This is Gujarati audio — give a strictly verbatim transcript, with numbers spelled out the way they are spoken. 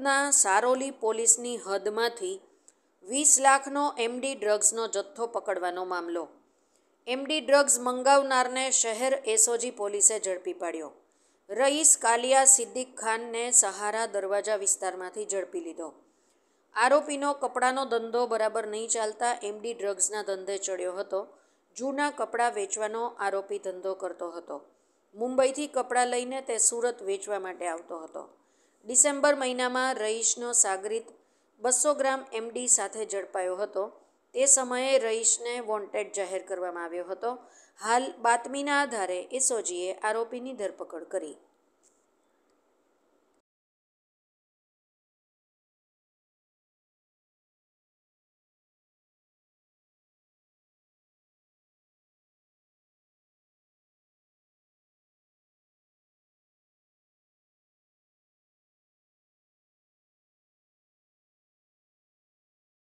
સુરતના સારોલી પોલીસની હદમાંથી વીસ લાખનો એમડી ડ્રગ્સનો જથ્થો પકડવાનો મામલો. એમડી ડ્રગ્સ મંગાવનારને શહેર એસઓજી પોલીસે ઝડપી પાડ્યો. રઈસ કાલિયા સિદ્દીક ખાનને સહારા દરવાજા વિસ્તારમાંથી ઝડપી લીધો. આરોપીનો કપડાનો ધંધો બરાબર નહીં ચાલતા એમડી ડ્રગ્સના ધંધે ચડ્યો હતો. જૂના કપડાં વેચવાનો આરોપી ધંધો કરતો હતો. મુંબઈથી કપડાં લઈને તે સુરત વેચવા માટે આવતો હતો. ડિસેમ્બર મહિનામાં રઈસનો સાગરીત બસો ગ્રામ એમડી સાથે ઝડપાયો હતો. તે સમયે રઈસને વોન્ટેડ જાહેર કરવામાં આવ્યો હતો. હાલ બાતમીના આધારે એસઓજીએ આરોપીની ધરપકડ કરી.